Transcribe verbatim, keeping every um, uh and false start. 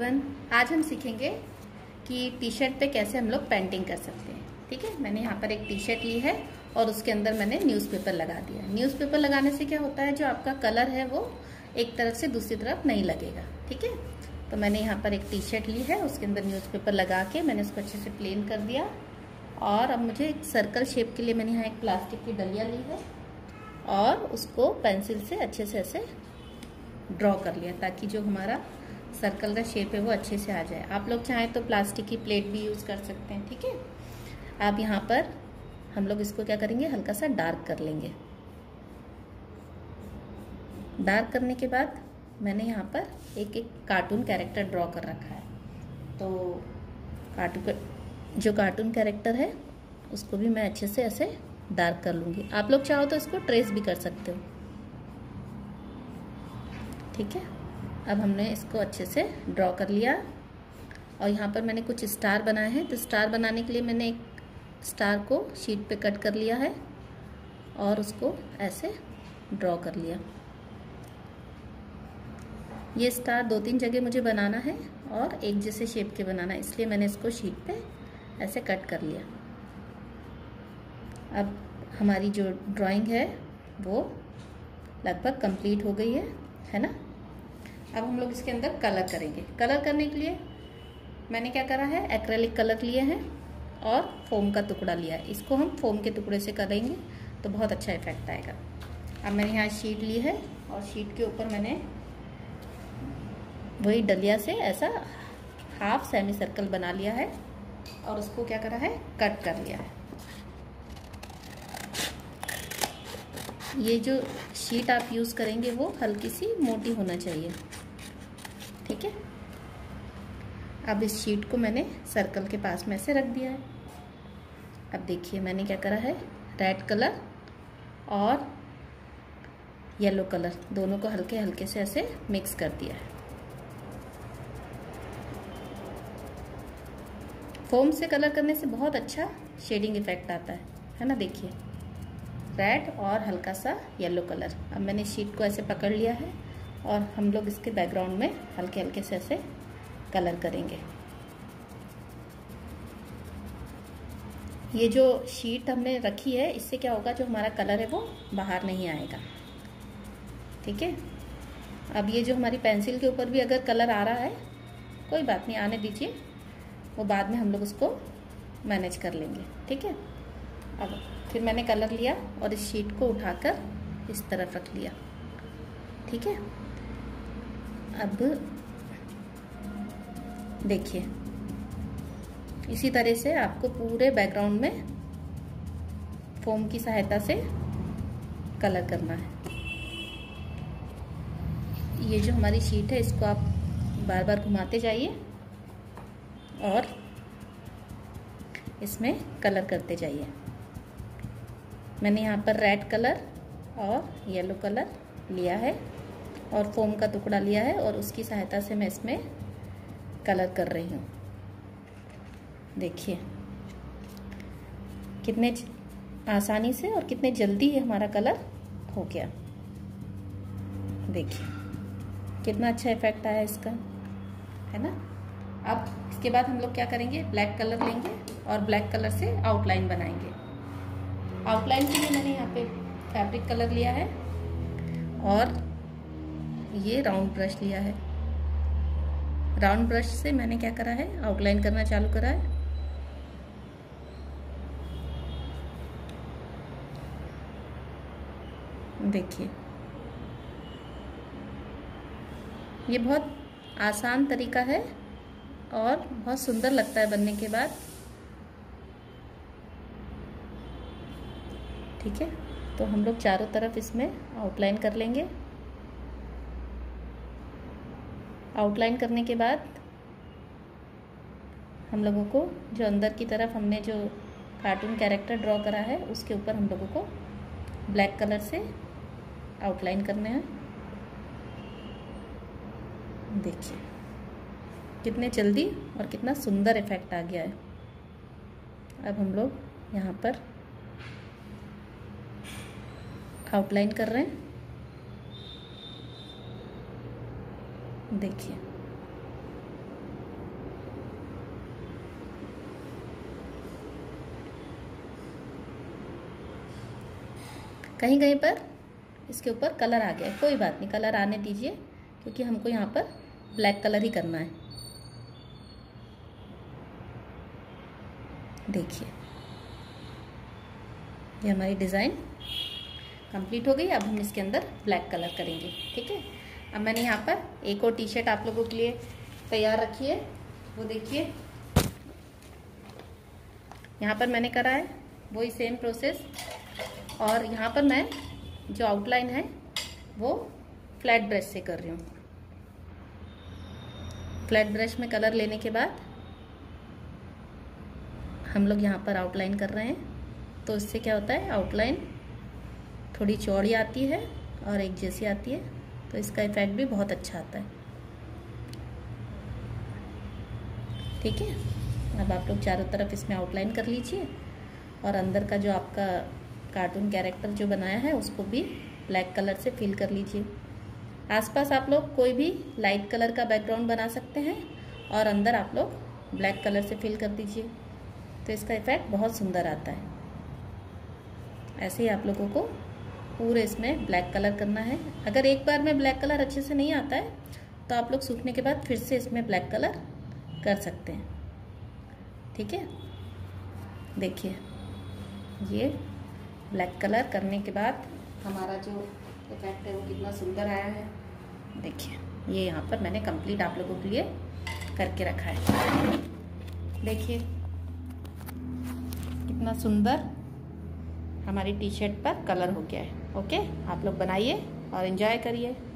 Everyone, आज हम सीखेंगे कि टी शर्ट पे कैसे हम लोग पेंटिंग कर सकते हैं। ठीक है, मैंने यहाँ पर एक टी शर्ट ली है और उसके अंदर मैंने न्यूज़पेपर लगा दिया। न्यूज़पेपर लगाने से क्या होता है, जो आपका कलर है वो एक तरफ से दूसरी तरफ नहीं लगेगा। ठीक है, तो मैंने यहाँ पर एक टी शर्ट ली है, उसके अंदर न्यूज़पेपर लगा के मैंने उसको अच्छे से प्लेन कर दिया। और अब मुझे एक सर्कल शेप के लिए मैंने यहाँ एक प्लास्टिक की डलिया ली है और उसको पेंसिल से अच्छे से ऐसे ड्रॉ कर लिया, ताकि जो हमारा सर्कल का शेप है वो अच्छे से आ जाए। आप लोग चाहें तो प्लास्टिक की प्लेट भी यूज़ कर सकते हैं। ठीक है, आप यहाँ पर हम लोग इसको क्या करेंगे, हल्का सा डार्क कर लेंगे। डार्क करने के बाद मैंने यहाँ पर एक एक कार्टून कैरेक्टर ड्रॉ कर रखा है। तो कार्टून जो कार्टून कैरेक्टर है उसको भी मैं अच्छे से ऐसे डार्क कर लूँगी। आप लोग चाहो तो इसको ट्रेस भी कर सकते हो। ठीक है, अब हमने इसको अच्छे से ड्रॉ कर लिया और यहाँ पर मैंने कुछ स्टार बनाए हैं। तो स्टार बनाने के लिए मैंने एक स्टार को शीट पे कट कर लिया है और उसको ऐसे ड्रॉ कर लिया। ये स्टार दो तीन जगह मुझे बनाना है और एक जैसे शेप के बनाना है, इसलिए मैंने इसको शीट पे ऐसे कट कर लिया। अब हमारी जो ड्राइंग है वो लगभग कंप्लीट हो गई है, है ना। अब हम लोग इसके अंदर कलर करेंगे। कलर करने के लिए मैंने क्या करा है, एक्रेलिक कलर लिए हैं और फोम का टुकड़ा लिया है। इसको हम फोम के टुकड़े से करेंगे तो बहुत अच्छा इफेक्ट आएगा। अब मैंने यहाँ शीट ली है और शीट के ऊपर मैंने वही डलिया से ऐसा हाफ सेमी सर्कल बना लिया है और उसको क्या करा है, कट कर लिया है। ये जो शीट आप यूज़ करेंगे वो हल्की सी मोटी होना चाहिए। ठीक है, अब इस शीट को मैंने सर्कल के पास में से रख दिया है। अब देखिए मैंने क्या करा है, रेड कलर और येलो कलर दोनों को हल्के हल्के से ऐसे मिक्स कर दिया है। फोम से कलर करने से बहुत अच्छा शेडिंग इफेक्ट आता है, है ना। देखिए रेड और हल्का सा येलो कलर। अब मैंने शीट को ऐसे पकड़ लिया है और हम लोग इसके बैकग्राउंड में हल्के हल्के से ऐसे कलर करेंगे। ये जो शीट हमने रखी है इससे क्या होगा, जो हमारा कलर है वो बाहर नहीं आएगा। ठीक है, अब ये जो हमारी पेंसिल के ऊपर भी अगर कलर आ रहा है कोई बात नहीं, आने दीजिए, वो बाद में हम लोग उसको मैनेज कर लेंगे। ठीक है, अब फिर मैंने कलर लिया और इस शीट को उठाकर इस तरफ रख लिया। ठीक है, अब देखिए इसी तरह से आपको पूरे बैकग्राउंड में फोम की सहायता से कलर करना है। ये जो हमारी शीट है इसको आप बार बार घुमाते जाइए और इसमें कलर करते जाइए। मैंने यहाँ पर रेड कलर और येलो कलर लिया है और फोम का टुकड़ा लिया है और उसकी सहायता से मैं इसमें कलर कर रही हूँ। देखिए कितने आसानी से और कितने जल्दी हमारा कलर हो गया। देखिए कितना अच्छा इफेक्ट आया इसका, है ना। अब इसके बाद हम लोग क्या करेंगे, ब्लैक कलर लेंगे और ब्लैक कलर से आउटलाइन बनाएंगे। आउटलाइन के लिए मैंने यहाँ पे फैब्रिक कलर लिया है और ये राउंड ब्रश लिया है। राउंड ब्रश से मैंने क्या करा है, आउटलाइन करना चालू करा है। देखिए ये बहुत आसान तरीका है और बहुत सुंदर लगता है बनने के बाद। ठीक है, तो हम लोग चारों तरफ इसमें आउटलाइन कर लेंगे। आउटलाइन करने के बाद हम लोगों को जो अंदर की तरफ हमने जो कार्टून कैरेक्टर ड्रॉ करा है उसके ऊपर हम लोगों को ब्लैक कलर से आउटलाइन करने हैं। देखिए कितने जल्दी और कितना सुंदर इफेक्ट आ गया है। अब हम लोग यहाँ पर आउटलाइन कर रहे हैं। देखिए कहीं कहीं पर इसके ऊपर कलर आ गया है, कोई बात नहीं, कलर आने दीजिए, क्योंकि हमको यहाँ पर ब्लैक कलर ही करना है। देखिए ये हमारी डिज़ाइन कंप्लीट हो गई। अब हम इसके अंदर ब्लैक कलर करेंगे, ठीक है। अब मैंने यहाँ पर एक और टी शर्ट आप लोगों के लिए तैयार रखी है, वो देखिए। यहाँ पर मैंने करा है वही सेम प्रोसेस, और यहाँ पर मैं जो आउटलाइन है वो फ्लैट ब्रश से कर रही हूँ। फ्लैट ब्रश में कलर लेने के बाद हम लोग यहाँ पर आउटलाइन कर रहे हैं, तो इससे क्या होता है, आउटलाइन थोड़ी चौड़ी आती है और एक जैसी आती है, तो इसका इफेक्ट भी बहुत अच्छा आता है, ठीक है। अब आप लोग चारों तरफ इसमें आउटलाइन कर लीजिए, और अंदर का जो आपका कार्टून कैरेक्टर जो बनाया है उसको भी ब्लैक कलर से फिल कर लीजिए। आसपास आप लोग कोई भी लाइट कलर का बैकग्राउंड बना सकते हैं, और अंदर आप लोग ब्लैक कलर से फिल कर दीजिए, तो इसका इफेक्ट बहुत सुंदर आता है। ऐसे ही आप लोगों को पूरे इसमें ब्लैक कलर करना है। अगर एक बार में ब्लैक कलर अच्छे से नहीं आता है तो आप लोग सूखने के बाद फिर से इसमें ब्लैक कलर कर सकते हैं, ठीक है। देखिए ये ब्लैक कलर करने के बाद हमारा जो इफेक्ट है वो कितना सुंदर आया है। देखिए ये यहाँ पर मैंने कंप्लीट आप लोगों के लिए करके रखा है। देखिए कितना सुंदर हमारी टी शर्ट पर कलर हो गया है। ओके, आप लोग बनाइए और एंजॉय करिए।